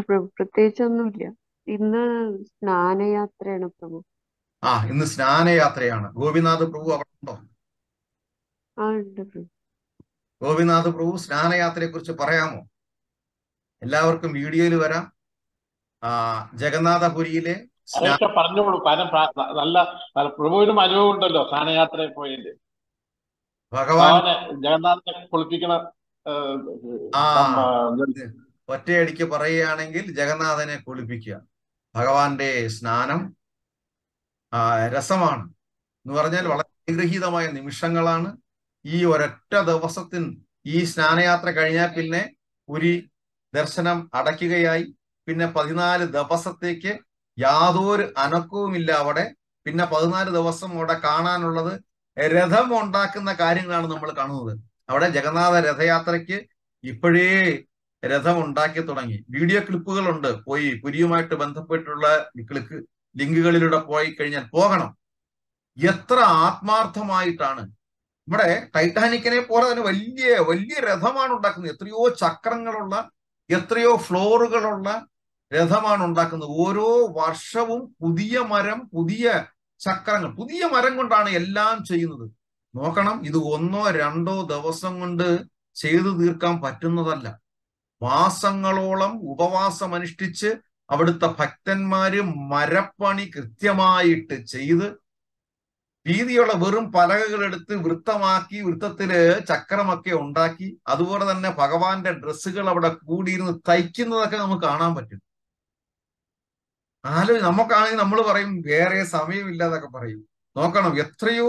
പ്രത്യേകിച്ചൊന്നുമില്ല. ഇന്ന് സ്നാനയാത്രയാണ് പ്രഭു. ഇന്ന് സ്നാനയാത്രയാണ്. ഗോപിനാഥ് പ്രഭു അവിടെ ഉണ്ടോ? ഉണ്ട് പ്രഭു. ഗോപിനാഥ് പ്രഭു സ്നാനയാത്രയെ കുറിച്ച് പറയാമോ? എല്ലാവർക്കും വീഡിയോയിൽ വരാം. ജഗന്നാഥപുരിയിലെ സ്നാ അതൊക്കെ പറഞ്ഞോളൂ. കാരണം നല്ല പ്രഭുവിനും അനുഭവം ഉണ്ടല്ലോ സ്ഥാനയാത്രയിൽ പോയതിന്റെ. ഭഗവാൻ ഭഗവാനെ ജഗന്നാഥനെ കുളിപ്പിക്കണ ആ സം- ഒറ്റയടിക്ക് പറയുകയാണെങ്കിൽ ജഗന്നാഥനെ കുളിപ്പിക്കുക. ഭഗവാന്റെ സ്നാനം രസമാണ് എന്ന് പറഞ്ഞാൽ വളരെ അനുഗ്രഹീതമായ നിമിഷങ്ങളാണ്. ഈ ഒരൊറ്റ ദിവസത്തിന് ഈ സ്നാനയാത്ര കഴിഞ്ഞാൽ പിന്നെ പുരി ദർശനം അടയ്ക്കുകയായി. പിന്നെ 14 ദിവസത്തേക്ക് യാതൊരു അനക്കവുമില്ല അവിടെ. പിന്നെ 14 ദിവസം അവിടെ കാണാനുള്ളത് രഥം ഉണ്ടാക്കുന്ന കാര്യങ്ങളാണ് നമ്മൾ കാണുന്നത്. അവിടെ ജഗന്നാഥ രഥയാത്രയ്ക്ക് ഇപ്പോഴേ രഥം ഉണ്ടാക്കി തുടങ്ങി. വീഡിയോ ക്ലിപ്പുകളുണ്ട്. പോയി പുരിയുമായിട്ട് ബന്ധപ്പെട്ടുള്ള ലിങ്കുകളിലൂടെ പോയി കഴിഞ്ഞാൽ പോകണം. എത്ര ആത്മാർത്ഥമായിട്ടാണ്. നമ്മുടെ ടൈറ്റാനിക്കിനെ പോലെ തന്നെ വലിയ വലിയ രഥമാണ് ഉണ്ടാക്കുന്നത്. എത്രയോ ചക്രങ്ങളുള്ള, എത്രയോ ഫ്ലോറുകളുള്ള രഥമാണ് ഉണ്ടാക്കുന്നത്. ഓരോ വർഷവും പുതിയ മരം, പുതിയ ചക്രങ്ങൾ, പുതിയ മരം കൊണ്ടാണ് എല്ലാം ചെയ്യുന്നത്. നോക്കണം, ഇത് 1-2 ദിവസം കൊണ്ട് ചെയ്തു തീർക്കാൻ പറ്റുന്നതല്ല. മാസങ്ങളോളം ഉപവാസം അനുഷ്ഠിച്ച് അവിടുത്തെ ഭക്തന്മാര് മരപ്പണി കൃത്യമായിട്ട് ചെയ്ത് വീതിയുള്ള വെറും പലകകൾ എടുത്ത് വൃത്തമാക്കി, വൃത്തത്തില് ചക്രമൊക്കെ ഉണ്ടാക്കി, അതുപോലെ തന്നെ ഭഗവാന്റെ ഡ്രസ്സുകൾ അവിടെ കൂടിയിരുന്ന് തയ്ക്കുന്നതൊക്കെ നമുക്ക് കാണാൻ പറ്റും. നമുക്കാണെങ്കിൽ നമ്മൾ പറയും വേറെ സമയമില്ലാതൊക്കെ പറയും. നോക്കണം, എത്രയോ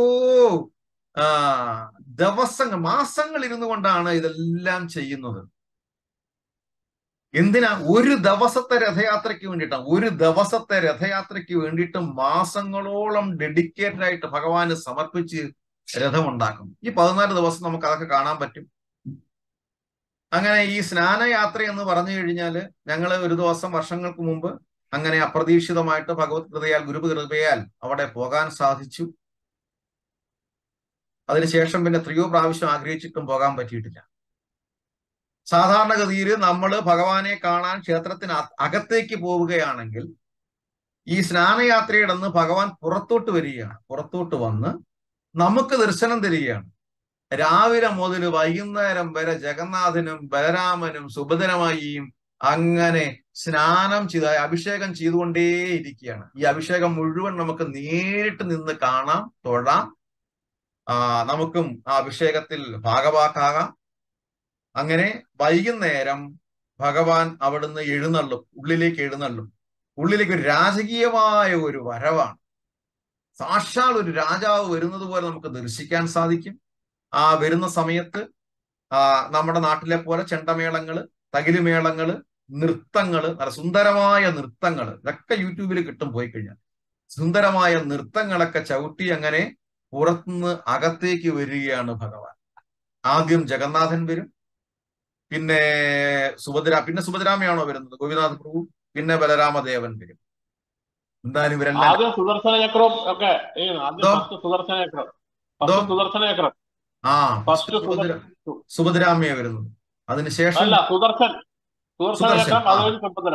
ദിവസങ്ങൾ, മാസങ്ങൾ ഇരുന്നു കൊണ്ടാണ് ഇതെല്ലാം ചെയ്യുന്നത്. എന്തിനാ? ഒരു ദിവസത്തെ രഥയാത്രയ്ക്ക് വേണ്ടിയിട്ടാണ്. ഒരു ദിവസത്തെ രഥയാത്രയ്ക്ക് വേണ്ടിയിട്ട് മാസങ്ങളോളം ഡെഡിക്കേറ്റഡ് ആയിട്ട് ഭഗവാന് സമർപ്പിച്ച് രഥമുണ്ടാക്കും. ഈ 14 ദിവസം നമുക്ക് അതൊക്കെ കാണാൻ പറ്റും. അങ്ങനെ ഈ സ്നാനയാത്ര എന്ന് പറഞ്ഞു കഴിഞ്ഞാല് ഞങ്ങൾ ഒരു ദിവസം വർഷങ്ങൾക്ക് മുമ്പ് അങ്ങനെ അപ്രതീക്ഷിതമായിട്ട് ഭഗവത് കൃപയാൽ, ഗുരു കൃപയാൽ അവിടെ പോകാൻ സാധിച്ചു. അതിനുശേഷം പിന്നെ എത്രയോ പ്രാവശ്യം ആഗ്രഹിച്ചിട്ടും പോകാൻ പറ്റിയിട്ടില്ല. സാധാരണഗതിയിൽ നമ്മൾ ഭഗവാനെ കാണാൻ ക്ഷേത്രത്തിന് അകത്തേക്ക് പോവുകയാണെങ്കിൽ ഈ സ്നാനയാത്രയുടെ അന്ന് ഭഗവാൻ പുറത്തോട്ട് വരികയാണ്. പുറത്തോട്ട് വന്ന് നമുക്ക് ദർശനം തരികയാണ്. രാവിലെ മുതൽ വൈകുന്നേരം വരെ ജഗന്നാഥനും ബലരാമനും സുഭദ്രമായിയും അങ്ങനെ സ്നാനം ചെയ്ത് അഭിഷേകം ചെയ്തുകൊണ്ടേയിരിക്കുകയാണ്. ഈ അഭിഷേകം മുഴുവൻ നമുക്ക് നേരിട്ട് നിന്ന് കാണാം, തൊഴാം. നമുക്കും ആ അഭിഷേകത്തിൽ ഭാഗവാക്കാകാം. അങ്ങനെ വൈകുന്നേരം ഭഗവാൻ അവിടുന്ന് എഴുന്നള്ളും, ഉള്ളിലേക്ക് എഴുന്നള്ളും. ഉള്ളിലേക്ക് ഒരു രാജകീയമായ ഒരു വരവാണ്. സാക്ഷാൽ ഒരു രാജാവ് വരുന്നത് പോലെ നമുക്ക് ദർശിക്കാൻ സാധിക്കും. ആ വരുന്ന സമയത്ത് നമ്മുടെ നാട്ടിലെ പോലെ ചെണ്ടമേളങ്ങള്, തകിലുമേളങ്ങള്, നൃത്തങ്ങള്, നല്ല സുന്ദരമായ നൃത്തങ്ങള്, ഇതൊക്കെ യൂട്യൂബിൽ കിട്ടും പോയി കഴിഞ്ഞാൽ. സുന്ദരമായ നൃത്തങ്ങളൊക്കെ ചവിട്ടി അങ്ങനെ പുറത്തുനിന്ന് അകത്തേക്ക് വരികയാണ് ഭഗവാൻ. ആദ്യം ജഗന്നാഥൻ വരും, പിന്നെ സുഭദ്രാമയാണോ വരുന്നത്? ഗോപിനാഥ് പ്രഭു, പിന്നെ ബലരാമദേവൻ വരും. എന്തായാലും ഇവരെല്ലാം ആദ്യം സുദർശന ചക്രം ഒക്കെ. ആദ്യം എന്തോ ഫസ്റ്റ് സുദർശന ചക്രം. എന്തോ ഫസ്റ്റ് സുദർശന ചക്രം. ഫസ്റ്റ് ഫസ്റ്റ് സുഭദ്രാമയ വരുന്നത്. അതിനുശേഷം അല്ല, സുദർശന സുദർശൻ ചക്രം, അത് കഴിഞ്ഞ് സുഭദ്ര.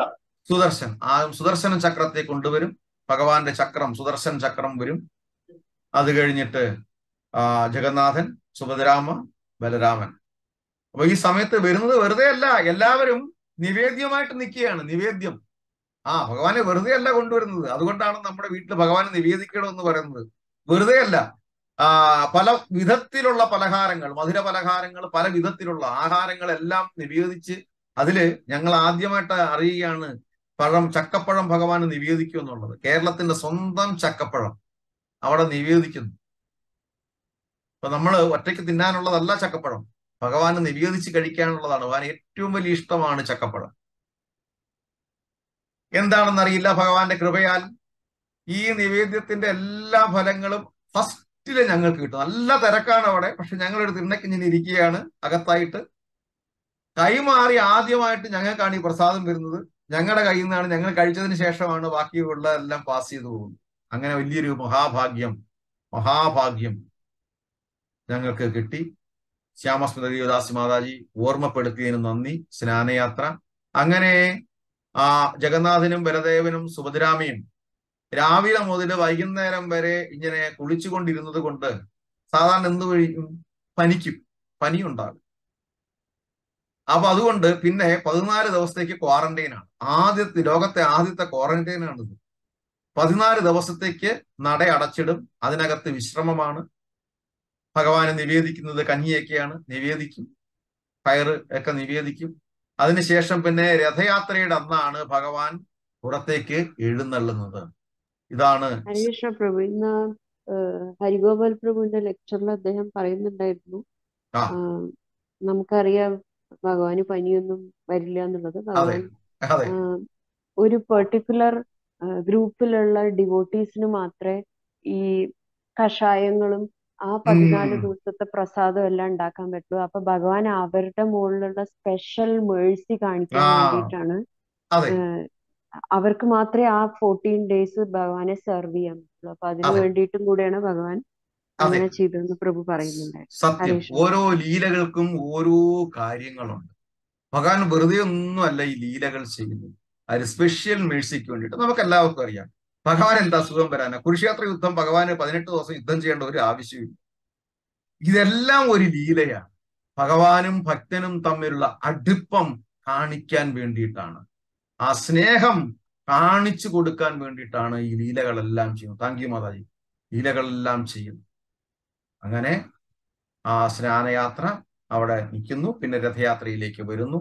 സുദർശന ചക്രത്തെ കൊണ്ടുവരും. ഭഗവാന്റെ ചക്രം, സുദർശൻ ചക്രം വരും. അത് കഴിഞ്ഞിട്ട് ജഗന്നാഥൻ, സുഭദ്രാമ, ബലരാമൻ. അപ്പൊ ഈ സമയത്ത് വരുന്നത് വെറുതെ അല്ല, എല്ലാവരും നിവേദ്യമായിട്ട് നിൽക്കുകയാണ്. നിവേദ്യം. ഭഗവാനെ വെറുതെ അല്ല കൊണ്ടുവരുന്നത്. അതുകൊണ്ടാണ് നമ്മുടെ വീട്ടിൽ ഭഗവാനെ നിവേദിക്കണമെന്ന് പറയുന്നത്. വെറുതെ അല്ല. പല വിധത്തിലുള്ള പലഹാരങ്ങൾ, മധുര പലഹാരങ്ങൾ, പല വിധത്തിലുള്ള ആഹാരങ്ങളെല്ലാം നിവേദിച്ച്, അതില് ഞങ്ങൾ ആദ്യമായിട്ട് അറിയുകയാണ് ചക്കപ്പഴം ഭഗവാന് നിവേദിക്കും എന്നുള്ളത്. കേരളത്തിന്റെ സ്വന്തം ചക്കപ്പഴം അവിടെ നിവേദിക്കുന്നു. അപ്പൊ നമ്മൾ ഒറ്റയ്ക്ക് തിന്നാനുള്ളതല്ല ചക്കപ്പഴം, ഭഗവാന് നിവേദിച്ച് കഴിക്കാനുള്ളതാണ്. ഭഗവാൻ ഏറ്റവും വലിയ ഇഷ്ടമാണ് ചക്കപ്പഴം. എന്താണെന്നറിയില്ല, ഭഗവാന്റെ കൃപയാൽ ഈ നിവേദ്യത്തിന്റെ എല്ലാ ഫലങ്ങളും ഫസ്റ്റില് ഞങ്ങൾക്ക് കിട്ടും. നല്ല തിരക്കാണ് അവിടെ. പക്ഷെ ഞങ്ങളൊരു തിണ്ണക്കിങ്ങനെ ഇരിക്കുകയാണ് അകത്തായിട്ട്. കൈമാറി ആദ്യമായിട്ട് ഞങ്ങൾക്കാണ് ഈ പ്രസാദം വരുന്നത്. ഞങ്ങളുടെ കയ്യിൽ നിന്നാണ്. ഞങ്ങൾ കഴിച്ചതിന് ശേഷമാണ് ബാക്കിയുള്ള എല്ലാം പാസ് ചെയ്തു പോകുന്നത്. അങ്ങനെ വലിയൊരു മഹാഭാഗ്യം ഞങ്ങൾക്ക് കിട്ടി. ശ്യാമസ്മൃതി ദേവദാസി മാതാജി ഓർമ്മപ്പെടുത്തിയതിന് നന്ദി. സ്നാനയാത്ര അങ്ങനെ ജഗന്നാഥനും ബലദേവനും സുഭദ്രാമയും രാവിലെ മുതൽ വൈകുന്നേരം വരെ ഇങ്ങനെ കുളിച്ചുകൊണ്ടിരുന്നത് കൊണ്ട് സാധാരണ എന്ത് കഴിയും? പനിയുണ്ടാകും. അപ്പൊ അതുകൊണ്ട് പിന്നെ 14 ദിവസത്തേക്ക് ക്വാറന്റൈനാണ്. ലോകത്തെ ആദ്യത്തെ ക്വാറന്റൈനാണിത്. 14 ദിവസത്തേക്ക് നട അടച്ചിടും. അതിനകത്ത് വിശ്രമമാണ്. ഭഗവാന് നിവേദിക്കുന്നത് കഞ്ഞിയൊക്കെയാണ്. നിവേദിക്കും, പയറ് ഒക്കെ നിവേദിക്കും. അതിനുശേഷം പിന്നെ രഥയാത്രയുടെ അന്നാണ് ഭഗവാൻ പുറത്തേക്ക് എഴുന്നള്ളുന്നത്. ഇതാണ് ഹരികൃഷ്ണ പ്രഭു ഇന്ന് ഹരിഗോപാൽ പ്രഭുവിന്റെ ലെക്ചറിൽ അദ്ദേഹം പറയുന്നുണ്ടായിരുന്നു, ആ നമുക്കറിയാം ഭഗവാന് പനിയൊന്നും വരില്ല എന്നുള്ളത്. അതെ ഭഗവാൻ അതെ ഒരു പെർട്ടിക്കുലർ ഗ്രൂപ്പിലുള്ള ഡിവോട്ടീസിന് മാത്രമേ ഈ കഷായങ്ങളും ആ 14 ദിവസത്തെ പ്രസാദം എല്ലാം ഉണ്ടാക്കാൻ പറ്റുള്ളൂ. അപ്പൊ ഭഗവാൻ അവരുടെ മുകളിലുള്ള സ്പെഷ്യൽ മേഴ്സി കാണിക്കാൻ വേണ്ടിയിട്ടാണ് അതെ അവർക്ക് മാത്രമേ ആ 14 ഡേയ്സ് ഭഗവാനെ സെർവ് ചെയ്യാൻ പറ്റുള്ളൂ. അപ്പൊ അതിനു അതെ വേണ്ടിയിട്ടും കൂടെയാണ് ഭഗവാൻ അതെ അങ്ങനെ ചെയ്തതെന്ന് പ്രഭു പറയുന്നുണ്ടായിരുന്നു. സത്യം. ഹരേഷ് ഓരോ ലീലകൾക്കും ഓരോ കാര്യങ്ങളുണ്ട്. ഭഗവാൻ വെറുതെ ഒന്നുമല്ല ഈ ലീലകൾ ചെയ്യുന്നത്. ഒരു സ്പെഷ്യൽ മേഴ്സിക്ക് വേണ്ടിയിട്ട്. നമുക്ക് എല്ലാവർക്കും അറിയാം ഭഗവാൻ എന്താ അസുഖം വരാനാ? കുരുക്ഷേത്ര യുദ്ധം ഭഗവാന് 18 ദിവസം യുദ്ധം ചെയ്യേണ്ട ഒരു ആവശ്യമില്ല. ഇതെല്ലാം ഒരു ലീലയാണ്. ഭഗവാനും ഭക്തനും തമ്മിലുള്ള അടുപ്പം കാണിക്കാൻ വേണ്ടിയിട്ടാണ്, ആ സ്നേഹം കാണിച്ചു കൊടുക്കാൻ വേണ്ടിയിട്ടാണ് ഈ ലീലകളെല്ലാം ചെയ്യുന്നത്. Thank you Mataji. ലീലകളെല്ലാം ചെയ്യുന്നു. അങ്ങനെ ആ സ്നാനയാത്ര അവിടെ നിൽക്കുന്നു. പിന്നെ രഥയാത്രയിലേക്ക് വരുന്നു.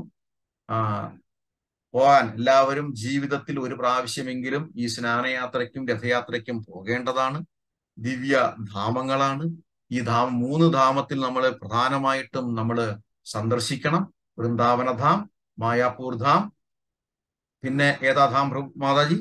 പോകാൻ എല്ലാവരും ജീവിതത്തിൽ ഒരു പ്രാവശ്യമെങ്കിലും ഈ സ്നാനയാത്രയ്ക്കും രഥയാത്രയ്ക്കും പോകേണ്ടതാണ്. ദിവ്യ ധാമങ്ങളാണ് ഈ 3 ധാമത്തിൽ നമ്മൾ പ്രധാനമായിട്ടും നമ്മൾ സന്ദർശിക്കണം. വൃന്ദാവനധാം, മായാപൂർ ധാം, പിന്നെ ഏതാ ധാം മാതാജി?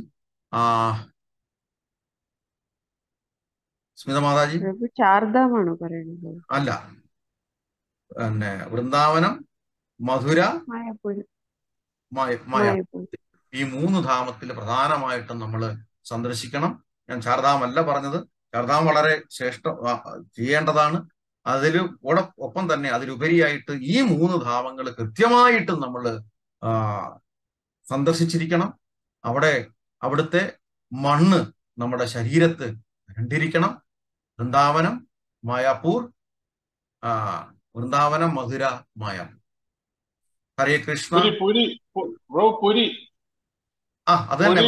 സ്മിത മാതാജി? പ്രഭു ചാർധാമാണോ പറയുന്നത്? അല്ല, പിന്നെ വൃന്ദാവനം, മധുര, മായാപുരം. മായാപൂർ. ഈ 3 ധാമത്തിൽ പ്രധാനമായിട്ടും നമ്മൾ സന്ദർശിക്കണം. ഞാൻ ചാർധാമല്ല പറഞ്ഞത്. ചാർധാം വളരെ ചെയ്യേണ്ടതാണ്. ഒപ്പം തന്നെ അതിലുപരിയായിട്ട് ഈ 3 ധാമങ്ങൾ കൃത്യമായിട്ടും നമ്മൾ സന്ദർശിച്ചിരിക്കണം. അവിടുത്തെ മണ്ണ് നമ്മുടെ ശരീരത്ത് കണ്ടിരിക്കണം. വൃന്ദാവനം, മായാപൂർ, വൃന്ദാവനം, മധുര, മായാപൂർ. ഹരേ കൃഷ്ണ. പുരി അത് തന്നെ.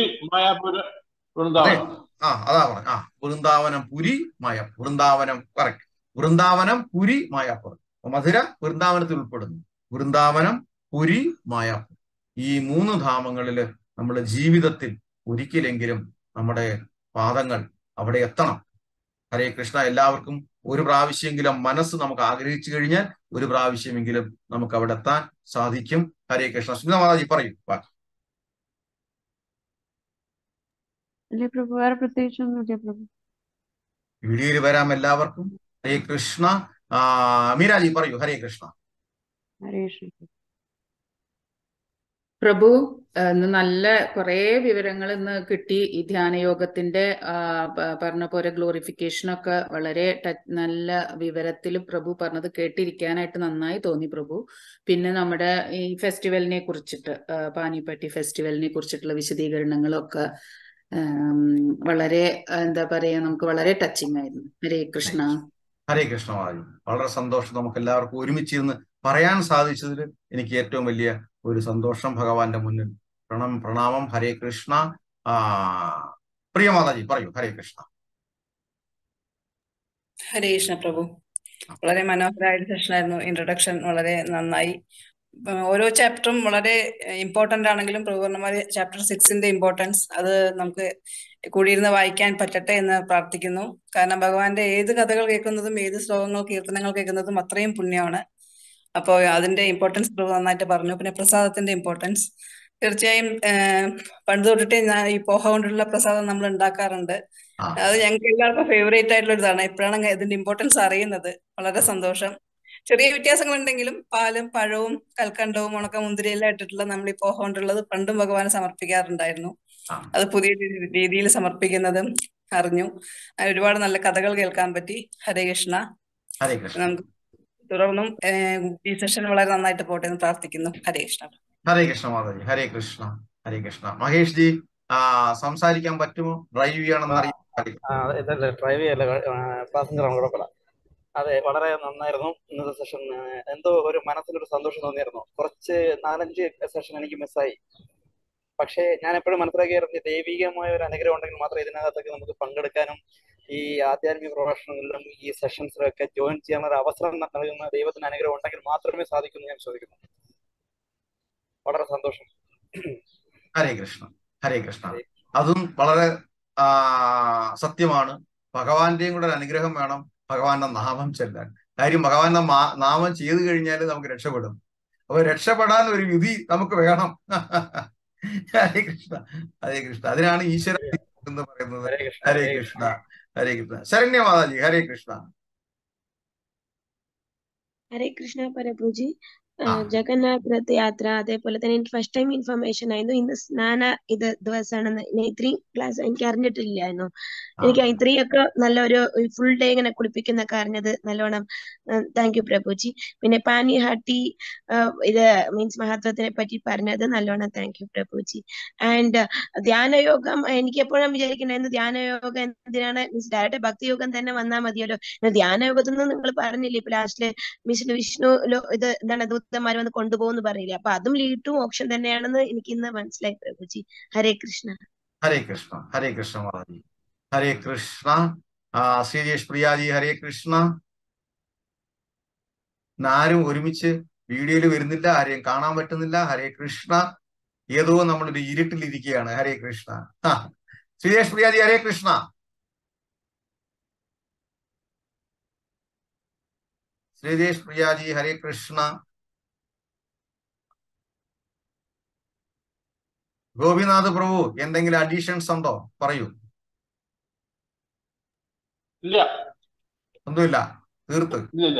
അതാ പറഞ്ഞ വൃന്ദാവനം, പുരി, മായാപൂർ. വൃന്ദാവനം കറക്റ്റ്. വൃന്ദാവനം, പുരി, മായാപൂർ. മധുര വൃന്ദാവനത്തിൽ ഉൾപ്പെടുന്നു. വൃന്ദാവനം, പുരി, മായാപൂർ. ഈ 3 ധാമങ്ങളിൽ നമ്മുടെ ജീവിതത്തിൽ ഒരിക്കലെങ്കിലും നമ്മുടെ പാദങ്ങൾ അവിടെ എത്തണം. ഹരേ കൃഷ്ണ. എല്ലാവർക്കും ഒരു പ്രാവശ്യമെങ്കിലും മനസ്സ് നമുക്ക് ആഗ്രഹിച്ചു കഴിഞ്ഞാൽ ഒരു പ്രാവശ്യമെങ്കിലും നമുക്ക് അവിടെ എത്താൻ സാധിക്കും. ഹരേ കൃഷ്ണ. സ്മിത മാതാജി പറയൂ ബാക്കി. പ്രഭു വേറെ പ്രത്യേകിച്ചൊന്നുമില്ല പ്രഭു. വീഡിയോയിൽ വരാം എല്ലാവർക്കും. ഹരേ കൃഷ്ണ. മീരാജി പറയൂ. ഹരേ കൃഷ്ണ. ഹരേ കൃഷ്ണ പ്രഭു. ഇന്ന് നല്ല കുറെ വിവരങ്ങൾ ഇന്ന് കിട്ടി. ഈ ധ്യാനയോഗത്തിന്റെ പറഞ്ഞ പോലെ ഗ്ലോറിഫിക്കേഷനൊക്കെ വളരെ നല്ല വിവരത്തിൽ പ്രഭു പറഞ്ഞത് കേട്ടിരിക്കാനായിട്ട് നന്നായി തോന്നി പ്രഭു. പിന്നെ നമ്മുടെ ഈ ഫെസ്റ്റിവലിനെ കുറിച്ചിട്ട്, പാനിപ്പട്ടി ഫെസ്റ്റിവലിനെ കുറിച്ചിട്ടുള്ള വിശദീകരണങ്ങളൊക്കെ വളരെ എന്താ പറയാ, നമുക്ക് വളരെ ടച്ചിങ് ആയിരുന്നു. ഹരേ കൃഷ്ണ. ഹരേ കൃഷ്ണ മാതാജി. വളരെ സന്തോഷം. നമുക്ക് എല്ലാവർക്കും ഒരുമിച്ചിരുന്ന് പറയാൻ സാധിച്ചതിൽ എനിക്ക് ഏറ്റവും വലിയ ഒരു സന്തോഷം. ഭഗവാന്റെ മുന്നിൽ പ്രണാമം. ഹരേ കൃഷ്ണ. പ്രിയ മാതാജി പറയൂ. ഹരേ കൃഷ്ണ. ഹരേ കൃഷ്ണ പ്രഭു. വളരെ മനോഹരമായ സെഷനായിരുന്നു. ഇൻട്രൊഡക്ഷൻ വളരെ നന്നായി. ഓരോ ചാപ്റ്ററും വളരെ ഇമ്പോർട്ടന്റ് ആണെങ്കിലും പ്രഭു പറഞ്ഞ ചാപ്റ്റർ 6ന്റെ ഇമ്പോർട്ടൻസ് അത് നമുക്ക് കൂടിയിരുന്ന് വായിക്കാൻ പറ്റട്ടെ എന്ന് പ്രാർത്ഥിക്കുന്നു. കാരണം ഭഗവാന്റെ ഏത് കഥകൾ കേൾക്കുന്നതും ഏത് ശ്ലോകങ്ങൾ കീർത്തനങ്ങൾ കേൾക്കുന്നതും അത്രയും പുണ്യമാണ്. അപ്പോൾ അതിന്റെ ഇമ്പോർട്ടൻസ് പ്രഭു നന്നായിട്ട് പറഞ്ഞു. പിന്നെ പ്രസാദത്തിന്റെ ഇമ്പോർട്ടൻസ് തീർച്ചയായും പണ്ട് തൊട്ടിട്ടേ ഞാൻ ഈ പോഹ കൊണ്ടുള്ള പ്രസാദം നമ്മൾ ഉണ്ടാക്കാറുണ്ട്. അത് ഞങ്ങൾക്ക് എല്ലാവർക്കും ഫേവറേറ്റ് ആയിട്ടുള്ള ഇതാണ്. എപ്പോഴാണ് ഇതിന്റെ ഇമ്പോർട്ടൻസ് അറിയുന്നത്. വളരെ സന്തോഷം. ചെറിയ വ്യത്യാസങ്ങൾ ഉണ്ടെങ്കിലും പാലും പഴവും കൽക്കണ്ടവും ഉണക്ക മുന്തിരിയെല്ലാം ഇട്ടിട്ടുള്ള നമ്മൾ ഈ പോഹ കൊണ്ടുള്ളത് പണ്ടും ഭഗവാന് സമർപ്പിക്കാറുണ്ടായിരുന്നു. അത് പുതിയ രീതിയിൽ സമർപ്പിക്കുന്നതും അറിഞ്ഞു. ഒരുപാട് നല്ല കഥകൾ കേൾക്കാൻ പറ്റി. ഹരേ കൃഷ്ണ. നമുക്ക് തുടർന്നും ഈ സെഷൻ വളരെ നന്നായിട്ട് പോട്ടെ എന്ന് പ്രാർത്ഥിക്കുന്നു. ഹരേ കൃഷ്ണ. ഹരേ കൃഷ്ണ മാതാജി. ഹരേ കൃഷ്ണ. ഹരേ കൃഷ്ണ. മഹേഷ് ജി സംസാരിക്കാൻ പറ്റുമോ? ഡ്രൈവ് ചെയ്യണമെന്ന് അറിയാം. ഇതല്ല ഡ്രൈവ് ചെയ്യല്ല, പാസഞ്ചറാണ്, കുഴപ്പമില്ല. അതെ, വളരെ നന്നായിരുന്നു ഇന്നത്തെ സെഷൻ. എന്തോ ഒരു മനസ്സിലൊരു സന്തോഷം തോന്നിയിരുന്നു. കുറച്ച് 4-5 സെഷൻ എനിക്ക് മിസ്സായി. പക്ഷേ ഞാൻ എപ്പോഴും മനസ്സിലാക്കിയായിരുന്നു, ദൈവികമായ ഒരു അനുഗ്രഹം ഉണ്ടെങ്കിൽ മാത്രമേ ഇതിനകത്തൊക്കെ നമുക്ക് പങ്കെടുക്കാനും ഈ ആധ്യാത്മിക പ്രഭാഷണങ്ങളിലും ഈ സെഷൻസിലും ഒക്കെ ജോയിൻ ചെയ്യാൻ ഒരു അവസരം നൽകുന്ന ദൈവത്തിന് അനുഗ്രഹം ഉണ്ടെങ്കിൽ മാത്രമേ സാധിക്കൂ എന്ന് ഞാൻ ചോദിക്കുന്നു. വളരെ സന്തോഷം. ഹരേ കൃഷ്ണ. ഹരേ കൃഷ്ണ. അതും വളരെ സത്യമാണ്. ഭഗവാന്റെയും കൂടെ ഒരു അനുഗ്രഹം വേണം ഭഗവാന്റെ നാമം ചെല്ലാൻ. കാര്യം ഭഗവാന്റെ നാമം ചെയ്തു കഴിഞ്ഞാൽ നമുക്ക് രക്ഷപ്പെടും. അപ്പൊ രക്ഷപ്പെടാൻ ഒരു വിധി നമുക്ക് വേണം. ഹരേ കൃഷ്ണ. ഹരേ കൃഷ്ണ. അതിനാണ് ഈശ്വര എന്ന് പറയുന്നത്. ഹരേ കൃഷ്ണ. ഹരേ കൃഷ്ണ. ശരണ്യ മാതാജി, ഹരേ കൃഷ്ണ. ഹരേ കൃഷ്ണ പ്രഭുജി. ജഗന്നാഥ് രഥ യാത്ര, അതേപോലെ തന്നെ എനിക്ക് ഫസ്റ്റ് ടൈം ഇൻഫർമേഷൻ ആയിരുന്നു. ഇന്ന് സ്നാന ദിവസമാണെന്ന് ഇത്രയും ക്ലാസ് എനിക്ക് അറിഞ്ഞിട്ടില്ലായിരുന്നു. എനിക്ക് ഇത്രയൊക്കെ നല്ലൊരു ഫുൾ ഡേ ഇങ്ങനെ കുളിപ്പിക്കുന്നൊക്കെ അറിഞ്ഞത് നല്ലോണം. Thank you Prabhuji. പിന്നെ പാനി ഹാട്ടി ഇത് മീൻസ് മഹത്വത്തിനെ പറ്റി പറഞ്ഞത് നല്ലോണം താങ്ക് യു പ്രഭുജി. ആൻഡ് ധ്യാനയോഗം എനിക്ക് എപ്പോഴും വിചാരിക്കണ്ടായിരുന്നു, ധ്യാനയോഗം എന്തിനാണ്, മീൻസ് ഡയറക്റ്റ് ഭക്തിയോഗം തന്നെ വന്നാൽ മതിയല്ലോ. ധ്യാനയോഗത്തിൽ നിന്ന് നിങ്ങൾ പറഞ്ഞില്ലേ ഇപ്പൊ ലാസ്റ്റില് വിഷ്ണു ഇത് എന്താണ് ദൂതന്മാർ വന്ന് കൊണ്ടുപോകുന്നു പറയില്ലേ, അപ്പൊ അതും ലീഡ് ടു മോക്ഷം തന്നെയാണെന്ന് എനിക്ക് ഇന്ന് മനസ്സിലായി പ്രഭുജി. ഹരേ കൃഷ്ണ. ഹരേ കൃഷ്ണ. ഹരേ കൃഷ്ണ മാതാജി. ഹരേ കൃഷ്ണ. ശ്രീജേഷ് പ്രിയാജി, ഹരേ കൃഷ്ണ. ആരും ഒരുമിച്ച് വീഡിയോയിൽ വരുന്നില്ല, ആരെയും കാണാൻ പറ്റുന്നില്ല. ഹരേ കൃഷ്ണ. ഏതോ നമ്മളൊരു ഇരുട്ടിലിരിക്കുകയാണ്. ഹരേ കൃഷ്ണ. ശ്രീജേഷ് പ്രിയാജി, ഹരേ കൃഷ്ണ. ശ്രീജേഷ് പ്രിയാജി, ഹരേ കൃഷ്ണ. ഗോപിനാഥ് പ്രഭു, എന്തെങ്കിലും അഡീഷൻസ് ഉണ്ടോ? പറയൂ. ഇല്ല, ഒന്നുമില്ല, തീർത്ത്. ഇല്ല.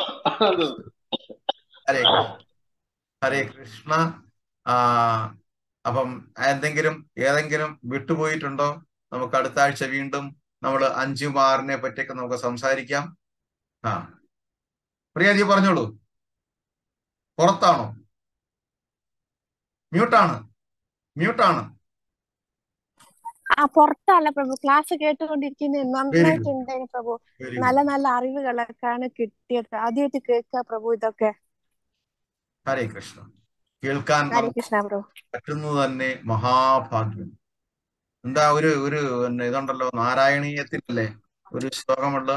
ഹരേ കൃഷ്ണ. ഹരേ കൃഷ്ണ. അപ്പം ഏതെങ്കിലും വിട്ടുപോയിട്ടുണ്ടോ? നമുക്ക് അടുത്ത ആഴ്ച വീണ്ടും നമ്മൾ 5-6 പറ്റിയൊക്കെ നമുക്ക് സംസാരിക്കാം. പ്രിയാജി പറഞ്ഞോളൂ. പുറത്താണോ? മ്യൂട്ടാണ്. പുറത്തല്ല പ്രഭു, ക്ലാസ് കേട്ടുകൊണ്ടിരിക്കുന്നത് നന്നായിട്ടുണ്ടായിരുന്നു പ്രഭു. നല്ല നല്ല അറിവുകളൊക്കെയാണ് കിട്ടിയത്. ആദ്യമായിട്ട് കേൾക്കുക പ്രഭു ഇതൊക്കെ. ഹരേ കൃഷ്ണ. കേൾക്കാൻ പറ്റുന്നത് തന്നെ മഹാഭാഗ്യം. എന്താ ഒരു ഇതുണ്ടല്ലോ, നാരായണീയത്തിലല്ലേ ഒരു ശ്ലോകമുള്ള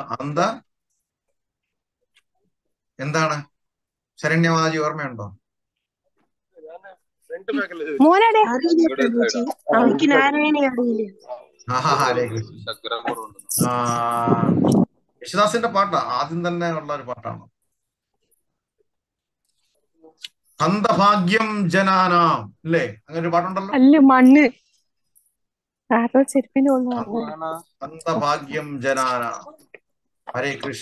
എന്താണ്? ശരണ്യമാതാജി ഓർമ്മയുണ്ടോ? ഹരേ കൃഷ്ണ. യേശുദാസിന്റെ പാട്ടാ, ആദ്യം തന്നെ ഉള്ള ഒരു പാട്ടാണ്. ഹന്തഭാഗ്യം ജനാനാം, അല്ലേ? അങ്ങനെ ഒരു പാട്ടുണ്ടല്ലോ. മണ്ണ് ഹന്തഭാഗ്യം ജനാനാം. ഹരേ കൃഷ്ണ.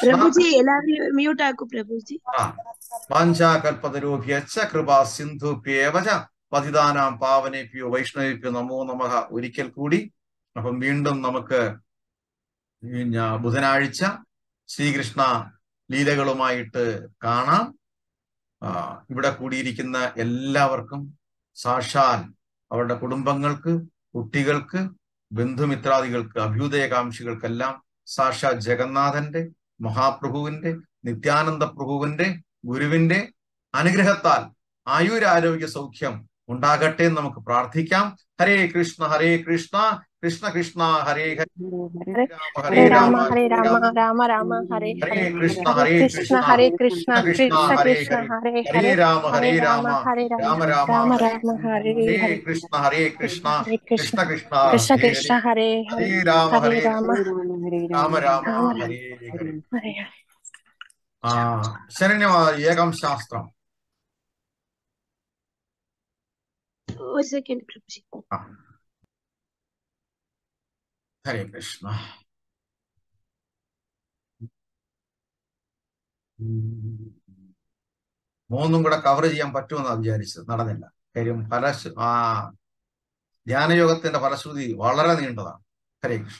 വാഞ്ചാകൽപതരോഭ്യശ്ച കൃപാ സിന്ധുഭ്യേവച പതിതാനാം പാവനേഭ്യോ വൈഷ്ണവേഭ്യോ നമോ നമഃ. ഒരിക്കൽ കൂടി അപ്പം വീണ്ടും നമുക്ക് ബുധനാഴ്ച ശ്രീകൃഷ്ണ ലീലകളുമായിട്ട് കാണാം. ഇവിടെ കൂടിയിരിക്കുന്ന എല്ലാവർക്കും, സാക്ഷാൽ അവരുടെ കുടുംബങ്ങൾക്ക്, കുട്ടികൾക്ക്, ബന്ധുമിത്രാദികൾക്ക്, അഭ്യുദയകാംക്ഷികൾക്കെല്ലാം സാക്ഷാൽ ജഗന്നാഥന്റെ, മഹാപ്രഭുവിന്റെ, നിത്യാനന്ദ പ്രഭുവിന്റെ, ഗുരുവിന്റെ അനുഗ്രഹത്താൽ ആയുരാരോഗ്യ സൗഖ്യം ഉണ്ടാകട്ടെ എന്ന് നമുക്ക് പ്രാർത്ഥിക്കാം. ഹരേ കൃഷ്ണ. ഹരേ കൃഷ്ണ. കൃഷ്ണ കൃഷ്ണ ഹരേ ഹരേ, ഹരേ രാമ ഹരേ രാമ രാമ രാമ ഹരേ ഹരേ ഹരേ, കൃഷ്ണ. ഹരേ ഹരേ കൃഷ്ണ കൃഷ്ണ. ഹരേ കൃഷ്ണ, കൃഷ്ണ കൃഷ്ണ ഹരേ കൃഷ്ണ ഹരേ, ഹരേ ഹരേ ഹരേ, രാമ ഹരേ ഹരേ രാമ രാമ ഹരേ രാമ രാമ രാമ രാമ ഹരേ രാമ ഹരേ ഹരേ ഹരേ, കൃഷ്ണ. ഹരേ കൃഷ്ണ. ഹരേ കൃഷ്ണ കൃഷ്ണ കൃഷ്ണ കൃഷ്ണ ഹരേ കൃഷ്ണ ഹരേ ഹരേ ഹരേ, രാമ ഹരേ ഹരേ രാമ രാമ രാമ രാമ ഹരേ ഹരേ. ഹരേ ഹരേ. ശരണ്യമാതാജി, ഏകം ശാസ്ത്രം. ഒരു സെക്കൻഡ് പ്രഭുജി. ഹരേ കൃഷ്ണ. മൂന്നും കൂടെ കവർ ചെയ്യാൻ പറ്റുമെന്നാണ് വിചാരിച്ചത്, നടന്നില്ല. കാര്യം ധ്യാനയോഗത്തിന്റെ ഫലശ്രുതി വളരെ നീണ്ടതാണ്. ഹരേ കൃഷ്ണ.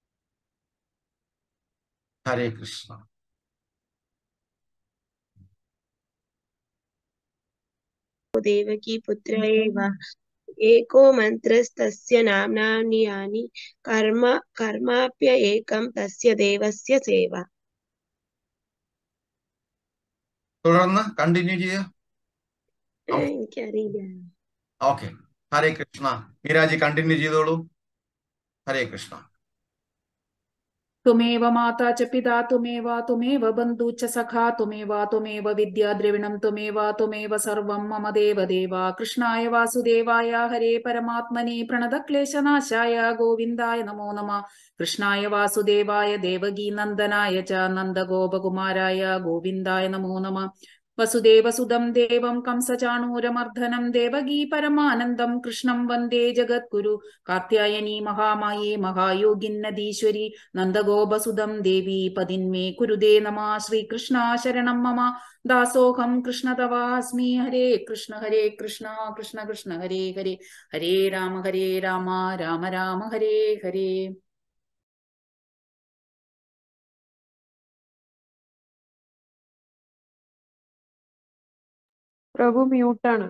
ഹരേ കൃഷ്ണ. ദേവകി പുത്രയേവ एको मन्त्रस्तस्य नाम्नानि यानि कर्माप्य एकं तस्य देवस्य सेवा. തുടർന്ന് കണ്ടിന്യൂ ചെയ്യുക. എനിക്കറിയില്ല. ഓക്കെ, ഹരേ കൃഷ്ണ. മീരാജി കണ്ടിന്യൂ ചെയ്തോളൂ. ഹരേ കൃഷ്ണ. त्वमेव माता च पिता त्वमेव बन्धु च सखा त्वमेव विद्या द्रविणं त्वमेव सर्वं मम देव. कृष्णाय वासुदेवाय हरे परमात्मने प्रणतक्लेशनाशाय गोविन्दाय नमो नमः. कृष्णाय वासुदेवाय देवकीनन्दनाय च नन्दगोपकुमाराय गोविन्दाय नमो नमः. वसुदेवसुदं देवं कंसचाणूरमर्दनं देवकी परमानन्दं कृष्णं वन्दे जगद्गुरु. कात्यायनी महामाये महायोगिन्नदीश्वरी नन्दगोपसुदं देवी पदिन्मे कुरुदे नमः. श्रीकृष्ण शरणं मम दासोऽहं कृष्ण तवास्मि. हरे कृष्ण कृष्ण कृष्ण हरे हरे, हरे राम राम राम हरे हरे. പ്രഭു മ്യൂട്ടാണ്.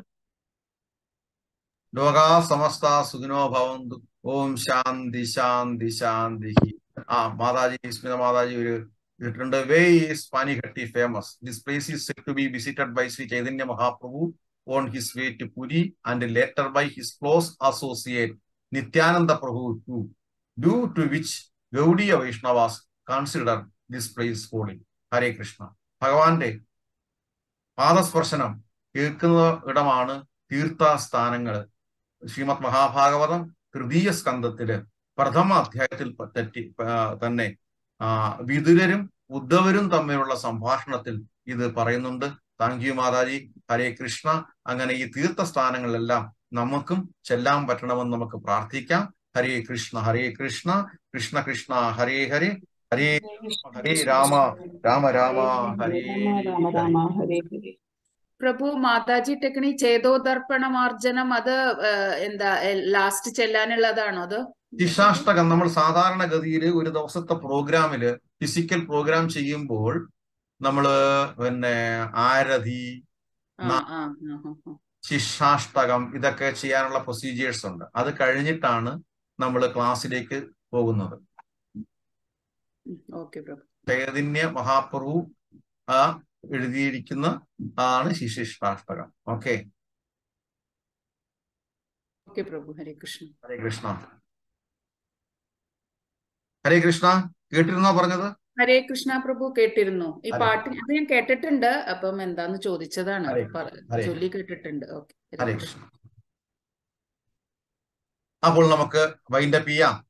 ലോകാ സമസ്ത സുഖിനോ ഭവന്തു. ഓം ശാന്തി ശാന്തി ശാന്തി. മാതാജി, സ്മിത മാതാജി ഒരു ഇട്ടിട്ടുണ്ട്. Way is Panihati famous. This place is said to be visited by Shri Chaitanya Mahaprabhu on his way to Puri and later by his close associate Nityananda Prabhu too, due to which Gaudiya Vaishnavas consider this place holy. Hare Krishna. ഭഗവാന്റെ പാദസ്പർശനം കേൾക്കുന്ന ഇടമാണ് തീർത്ഥസ്ഥാനങ്ങള്. ശ്രീമദ് മഹാഭാഗവതം തൃതീയ സ്കന്ധത്തില് പ്രഥമ അധ്യായത്തിൽ തന്നെ വിതുരരും ഉദ്ധവരും തമ്മിലുള്ള സംഭാഷണത്തിൽ ഇത് പറയുന്നുണ്ട്. Thank you Mataji. ഹരേ കൃഷ്ണ. അങ്ങനെ ഈ തീർത്ഥസ്ഥാനങ്ങളിലെല്ലാം നമുക്കും ചെല്ലാൻ പറ്റണമെന്ന് നമുക്ക് പ്രാർത്ഥിക്കാം. ഹരേ കൃഷ്ണ കൃഷ്ണ കൃഷ്ണ ഹരേ ഹരേ, ഹരേ ഹരേ രാമ രാമ രാമ ഹരേ ഹരേ. പ്രഭു, മാതാജി ടെക്നി ചേതോദർപ്പണമാർജനം അത് എന്താ ലാസ്റ്റ് ചെല്ലാനുള്ളതാണോ? അത് ശിക്ഷാഷ്ടകം നമ്മൾ സാധാരണഗതിയിൽ ഒരു ദിവസത്തെ പ്രോഗ്രാമില് ഫിസിക്കൽ പ്രോഗ്രാം ചെയ്യുമ്പോൾ നമ്മള് ആരതി, ശിക്ഷാഷ്ടകം ഇതൊക്കെ ചെയ്യാനുള്ള പ്രൊസീജിയേഴ്സ് ഉണ്ട്. അത് കഴിഞ്ഞിട്ടാണ് നമ്മൾ ക്ലാസ്സിലേക്ക് പോകുന്നത്. ചൈതന്യ മഹാപ്രഭു എഴുതിയിരിക്കുന്ന ആണ് ശിശിഷ്ടാഷ്ടകം. ഓക്കെ, പ്രഭു. ഹരേ കൃഷ്ണ. ഹരേ കൃഷ്ണ. ഹരേ കൃഷ്ണ. കേട്ടിരുന്നോ പറഞ്ഞത്? ഹരേ കൃഷ്ണ പ്രഭു, കേട്ടിരുന്നു. ഈ പാട്ട് അത് ഞാൻ കേട്ടിട്ടുണ്ട്. അപ്പം എന്താന്ന് ചോദിച്ചതാണ്. ചൊല്ലി കേട്ടിട്ടുണ്ട്. ഓക്കെ, ഹരേ കൃഷ്ണ. അപ്പോൾ നമുക്ക് വൈൻഡപ്പ് ചെയ്യാം.